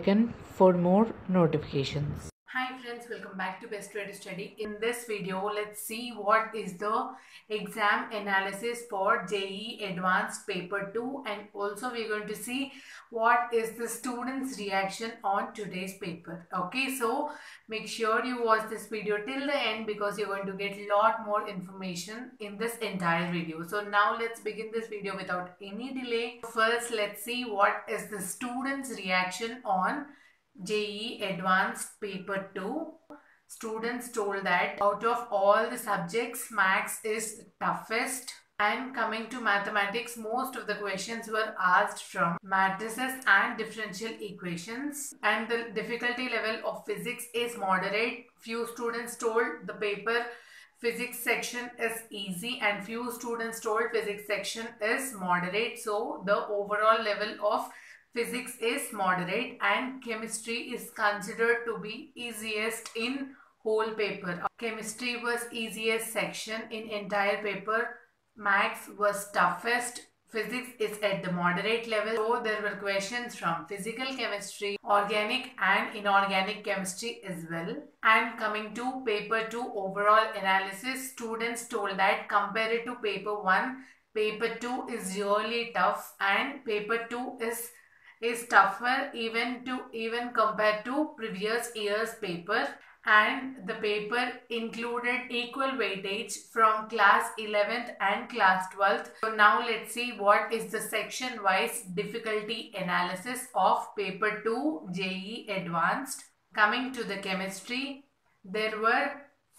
icon for more notifications. Hi friends, welcome back to Best Way to Study. In this video, let's see what is the exam analysis for JEE Advanced Paper 2, and also we're going to see what is the students' reaction on today's paper. Okay, so make sure you watch this video till the end because you're going to get a lot more information in this entire video. So now let's begin this video without any delay. First, let's see what is the students' reaction on JEE Advanced Paper 2. Students told that out of all the subjects, Maths is toughest. And coming to mathematics, most of the questions were asked from matrices and differential equations. And the difficulty level of physics is moderate. Few students told the paper physics section is easy and few students told physics section is moderate. So the overall level of physics is moderate and chemistry is considered to be easiest in whole paper. Chemistry was easiest section in entire paper. Maths was toughest. Physics is at the moderate level. So there were questions from physical chemistry, organic and inorganic chemistry as well. And coming to paper 2 overall analysis, students told that compared to paper 1, paper 2 is really tough and paper 2 is tougher even compared to previous year's paper, and the paper included equal weightage from class 11th and class 12th. So now let's see what is the section wise difficulty analysis of paper 2 JEE Advanced. Coming to the chemistry, there were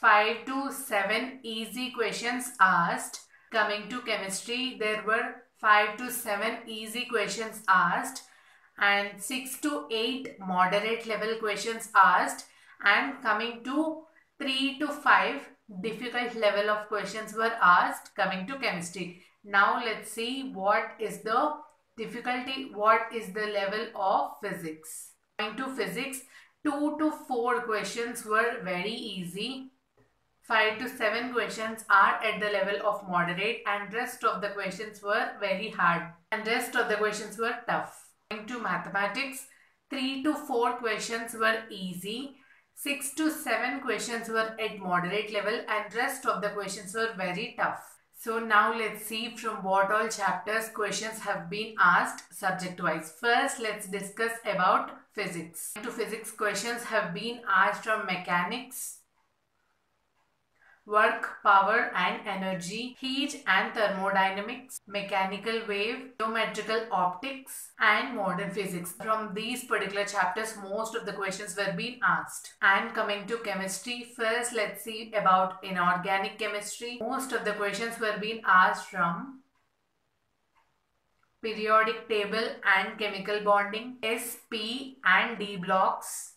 5 to 7 easy questions asked. Coming to chemistry, there were 5 to 7 easy questions asked and 6 to 8 moderate level questions asked, and coming to 3 to 5 difficult level of questions were asked coming to chemistry. Now let's see what is the difficulty, what is the level of physics. Coming to physics, 2 to 4 questions were very easy. 5 to 7 questions are at the level of moderate and rest of the questions were very hard and rest of the questions were tough. To mathematics, 3 to 4 questions were easy, 6 to 7 questions were at moderate level and rest of the questions were very tough. So now let's see from what all chapters questions have been asked subject wise. First, let's discuss about physics. To physics, questions have been asked from mechanics, work, power and energy, heat and thermodynamics, mechanical wave, geometrical optics and modern physics. From these particular chapters, most of the questions were being asked. And coming to chemistry, first let's see about inorganic chemistry. Most of the questions were being asked from periodic table and chemical bonding, S, P and D blocks,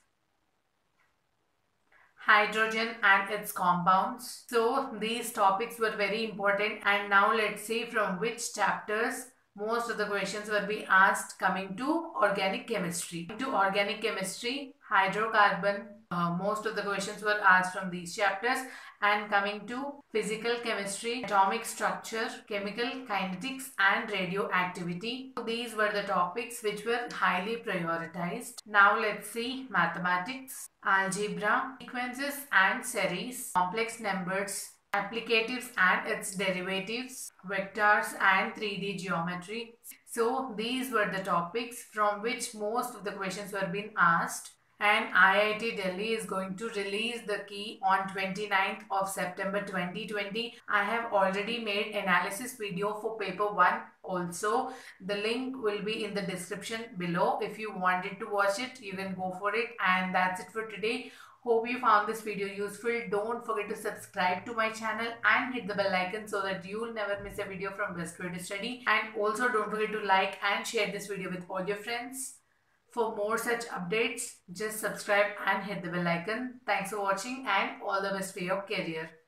hydrogen and its compounds. So these topics were very important, and now let's see from which chapters most of the questions will be asked. Coming to organic chemistry. To organic chemistry, hydrocarbon, most of the questions were asked from these chapters. And coming to physical chemistry, atomic structure, chemical kinetics and radioactivity. These were the topics which were highly prioritized. Now let's see mathematics, algebra, sequences and series, complex numbers, applicatives and its derivatives, vectors and 3D geometry. So these were the topics from which most of the questions were being asked. And IIT Delhi is going to release the key on 29th of September 2020. I have already made analysis video for paper 1 also. The link will be in the description below. If you wanted to watch it, you can go for it. And that's it for today. Hope you found this video useful. Don't forget to subscribe to my channel and hit the bell icon so that you'll never miss a video from Best Way to Study. And also don't forget to like and share this video with all your friends. For more such updates, just subscribe and hit the bell icon. Thanks for watching and all the best for your career.